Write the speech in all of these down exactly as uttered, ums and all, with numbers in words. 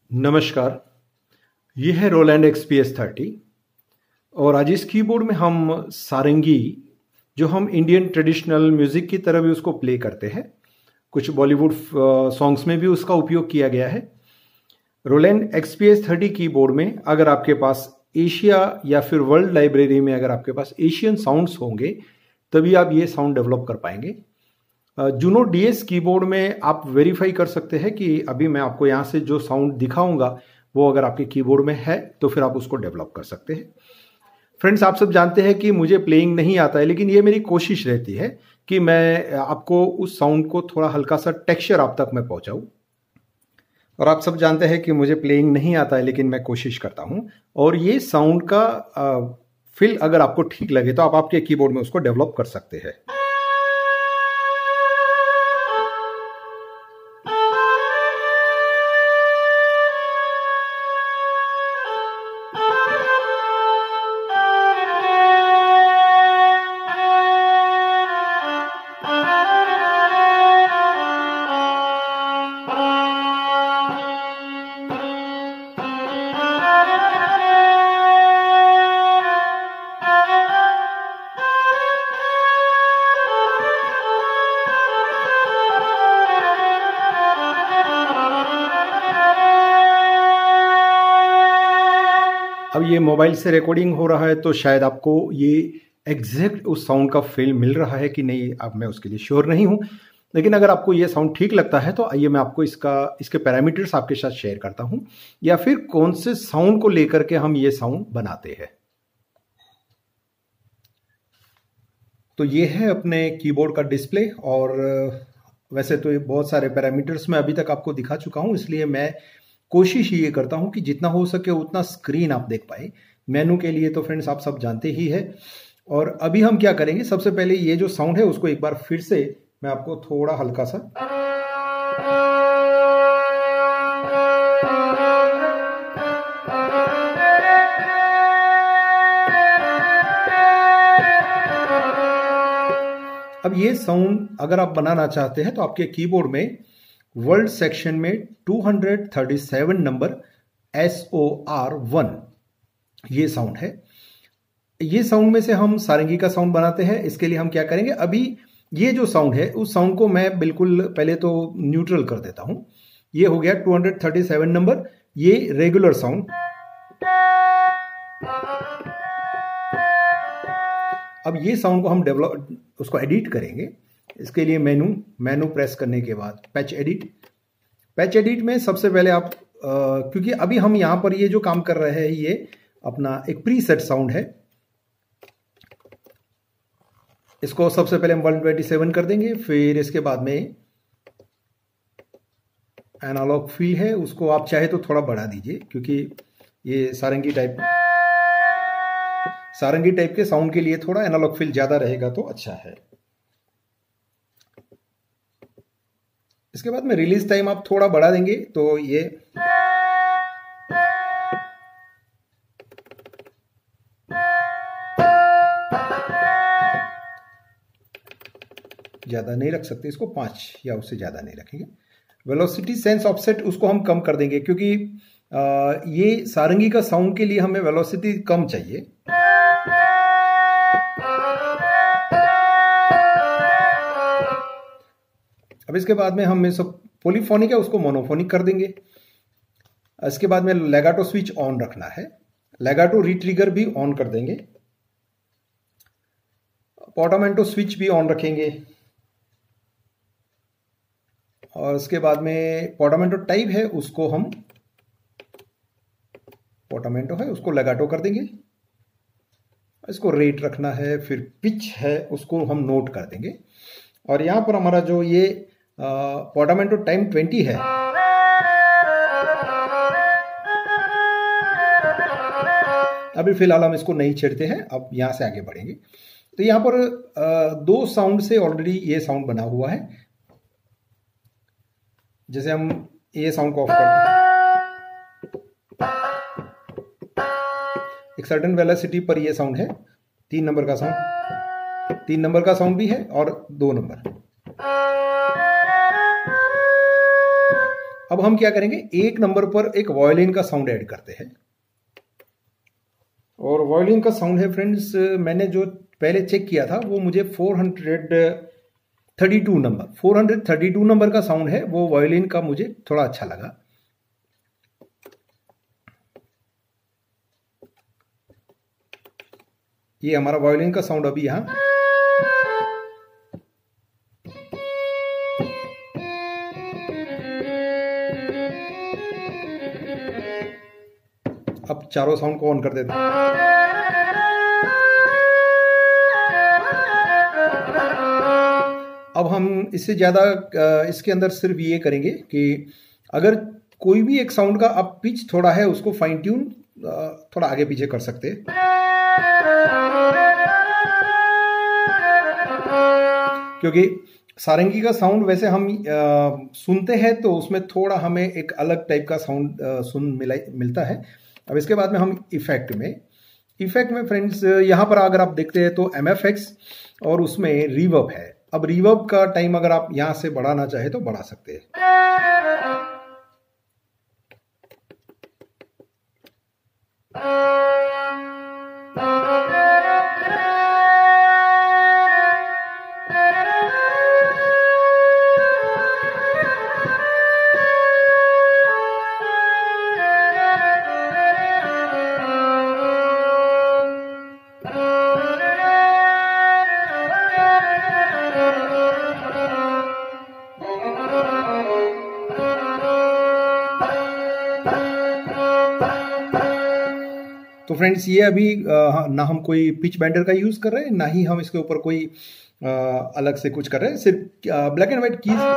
नमस्कार। ये है Roland X P S thirty और आज इस कीबोर्ड में हम सारंगी, जो हम इंडियन ट्रेडिशनल म्यूज़िक की तरह भी उसको प्ले करते हैं, कुछ बॉलीवुड सॉन्ग्स में भी उसका उपयोग किया गया है। Roland X P S thirty keyboard में अगर आपके पास एशिया या फिर वर्ल्ड लाइब्रेरी में अगर आपके पास एशियन साउंड्स होंगे तभी आप ये साउंड डेवलप कर पाएंगे। जूनो डी एस कीबोर्ड में आप वेरीफाई कर सकते हैं कि अभी मैं आपको यहाँ से जो साउंड दिखाऊंगा वो अगर आपके कीबोर्ड में है तो फिर आप उसको डेवलप कर सकते हैं। फ्रेंड्स, आप सब जानते हैं कि मुझे प्लेइंग नहीं आता है, लेकिन ये मेरी कोशिश रहती है कि मैं आपको उस साउंड को थोड़ा हल्का सा टेक्सचर आप तक मैं पहुँचाऊँ। और आप सब जानते हैं कि मुझे प्लेइंग नहीं आता है, लेकिन मैं कोशिश करता हूँ। और ये साउंड का फिल अगर आपको ठीक लगे तो आप आपके कीबोर्ड में उसको डेवलप कर सकते हैं। अब ये मोबाइल से रिकॉर्डिंग हो रहा है तो शायद आपको ये एग्जैक्ट उस साउंड का फील मिल रहा है कि नहीं, अब मैं उसके लिए श्योर नहीं हूँ। लेकिन अगर आपको ये साउंड ठीक लगता है तो आइए मैं आपको इसका इसके पैरामीटर्स आपके साथ शेयर करता हूँ, या फिर कौन से साउंड को लेकर के हम ये साउंड बनाते हैं। तो ये है अपने कीबोर्ड का डिस्प्ले, और वैसे तो ये बहुत सारे पैरामीटर्स मैं अभी तक आपको दिखा चुका हूँ, इसलिए मैं कोशिश ये करता हूं कि जितना हो सके उतना स्क्रीन आप देख पाए। मेनू के लिए तो फ्रेंड्स आप सब जानते ही है। और अभी हम क्या करेंगे, सबसे पहले ये जो साउंड है उसको एक बार फिर से मैं आपको थोड़ा हल्का सा अब ये साउंड अगर आप बनाना चाहते हैं तो आपके कीबोर्ड में वर्ल्ड सेक्शन में दो सौ सैंतीस number S O R one ये साउंड है। ये साउंड में से हम सारंगी का साउंड बनाते हैं। इसके लिए हम क्या करेंगे, अभी ये जो साउंड है उस साउंड को मैं बिल्कुल पहले तो न्यूट्रल कर देता हूं। ये हो गया दो सौ सैंतीस नंबर, ये रेगुलर साउंड। अब ये साउंड को हम डेवलप उसको एडिट करेंगे। इसके लिए मेनू मेनू प्रेस करने के बाद पैच एडिट पैच एडिट में सबसे पहले आप आ, क्योंकि अभी हम यहां पर ये जो काम कर रहे हैं ये अपना एक प्री सेट साउंड है, इसको सबसे पहले हम एक सौ सत्ताईस कर देंगे। फिर इसके बाद में एनालॉग फील है, उसको आप चाहे तो थोड़ा बढ़ा दीजिए, क्योंकि ये सारंगी टाइप सारंगी टाइप के साउंड के लिए थोड़ा एनालॉग फील ज्यादा रहेगा तो अच्छा है। इसके बाद में रिलीज टाइम आप थोड़ा बढ़ा देंगे तो ये ज्यादा नहीं रख सकते, इसको पांच या उससे ज्यादा नहीं रखेंगे। वेलोसिटी सेंस ऑफसेट उसको हम कम कर देंगे, क्योंकि आ, ये सारंगी का साउंड के लिए हमें वेलोसिटी कम चाहिए। अब इसके बाद में हम सब पोलीफोनिक है उसको मोनोफोनिक कर देंगे। इसके बाद में लेगाटो स्विच ऑन रखना है, लेगाटो रिट्रिगर भी ऑन कर देंगे, पोटामेंटो स्विच भी ऑन रखेंगे। और इसके बाद में पोटामेंटो टाइप है उसको हम पोटामेंटो है उसको लेगाटो कर देंगे। इसको रेट रखना है, फिर पिच है उसको हम नोट कर देंगे। और यहां पर हमारा जो ये पोटामेंटो टाइम बीस है, अभी फिलहाल हम इसको नहीं छेड़ते हैं, अब यहां से आगे बढ़ेंगे। तो यहां पर आ, दो साउंड से ऑलरेडी ये साउंड बना हुआ है। जैसे हम ये साउंड को ऑफ कर दें, एक सर्टेन वेलोसिटी पर ये साउंड है, तीन नंबर का साउंड तीन नंबर का साउंड भी है और दो नंबर। अब हम क्या करेंगे, एक नंबर पर एक वायलिन का साउंड ऐड करते हैं। और वायलिन का साउंड है फ्रेंड्स, मैंने जो पहले चेक किया था वो मुझे four thirty two number four thirty two number का साउंड है, वो वायलिन का मुझे थोड़ा अच्छा लगा। ये हमारा वायलिन का साउंड अभी यहां अब चारों साउंड को ऑन कर देते हैं। अब हम इससे ज़्यादा इसके अंदर सिर्फ ये करेंगे कि अगर कोई भी एक साउंड का अप पिच थोड़ा है उसको फाइन ट्यून थोड़ा आगे पीछे कर सकते हैं। क्योंकि सारंगी का साउंड वैसे हम आ, सुनते हैं तो उसमें थोड़ा हमें एक अलग टाइप का साउंड सुन मिला मिलता है। अब इसके बाद में हम इफेक्ट में इफेक्ट में फ्रेंड्स यहाँ पर अगर आप देखते हैं तो एम एफ एक्स और उसमें रिवर्ब है। अब रिवर्ब का टाइम अगर आप यहाँ से बढ़ाना चाहे तो बढ़ा सकते हैं। तो फ्रेंड्स ये अभी ना हम कोई पिच बेंडर का यूज कर रहे हैं, ना ही हम इसके ऊपर कोई आ, अलग से कुछ कर रहे हैं, सिर्फ ब्लैक एंड व्हाइट कीज।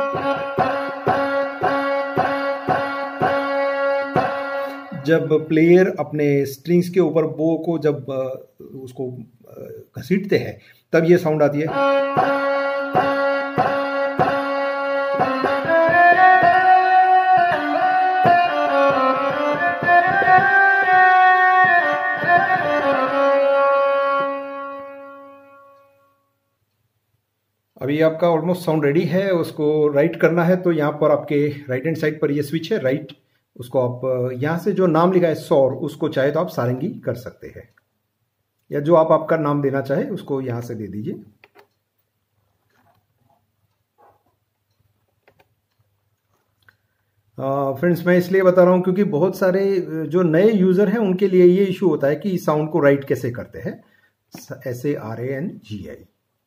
जब प्लेयर अपने स्ट्रिंग्स के ऊपर बो को जब आ, उसको घसीटते हैं तब ये साउंड आती है। अभी आपका ऑलमोस्ट साउंड रेडी है, उसको राइट करना है तो यहाँ पर आपके राइट हैंड साइड पर ये स्विच है राइट, उसको आप यहाँ से जो नाम लिखा है सौर, उसको चाहे तो आप सारंगी कर सकते हैं, या जो आप आपका नाम देना चाहे उसको यहाँ से दे दीजिए। फ्रेंड्स मैं इसलिए बता रहा हूँ क्योंकि बहुत सारे जो नए यूजर हैं उनके लिए ये इशू होता है कि साउंड को राइट कैसे करते हैं, S A R A N G I.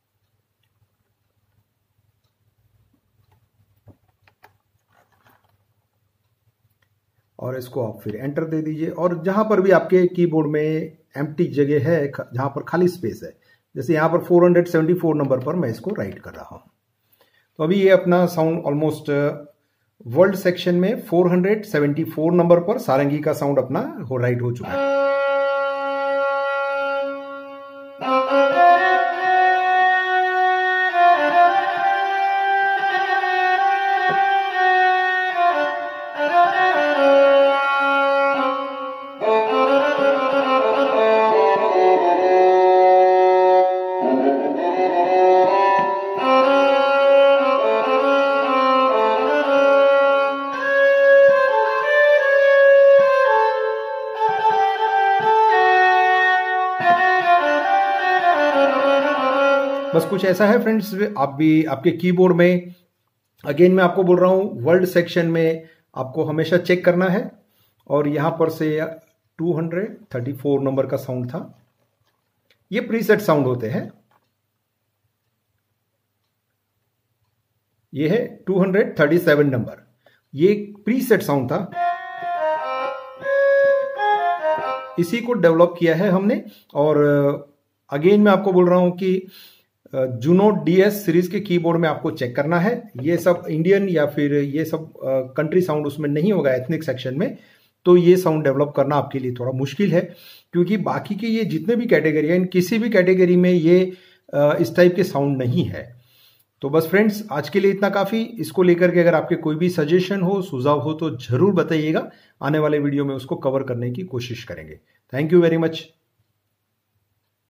और इसको आप फिर एंटर दे दीजिए। और जहां पर भी आपके कीबोर्ड में एम्प्टी जगह है, जहां पर खाली स्पेस है, जैसे यहां पर फोर सेवेंटी फोर नंबर पर मैं इसको राइट कर रहा हूं। तो अभी ये अपना साउंड ऑलमोस्ट वर्ल्ड सेक्शन में फोर सेवेंटी फोर नंबर पर सारंगी का साउंड अपना हो राइट हो चुका है। बस कुछ ऐसा है फ्रेंड्स। आप भी आपके कीबोर्ड में, अगेन मैं आपको बोल रहा हूं, वर्ल्ड सेक्शन में आपको हमेशा चेक करना है। और यहां पर से टू थर्टी फोर नंबर का साउंड था, ये प्रीसेट साउंड होते हैं। ये है टू थर्टी सेवन नंबर, ये प्रीसेट साउंड था, इसी को डेवलप किया है हमने। और अगेन मैं आपको बोल रहा हूं कि जूनो डीएस सीरीज के कीबोर्ड में आपको चेक करना है, ये सब इंडियन या फिर ये सब कंट्री साउंड उसमें नहीं होगा एथनिक सेक्शन में, तो ये साउंड डेवलप करना आपके लिए थोड़ा मुश्किल है। क्योंकि बाकी के ये जितने भी कैटेगरी हैं, इन किसी भी कैटेगरी में ये इस टाइप के साउंड नहीं है। तो बस फ्रेंड्स आज के लिए इतना काफ़ी। इसको लेकर के अगर आपके कोई भी सजेशन हो, सुझाव हो तो ज़रूर बताइएगा, आने वाले वीडियो में उसको कवर करने की कोशिश करेंगे। Thank you very much.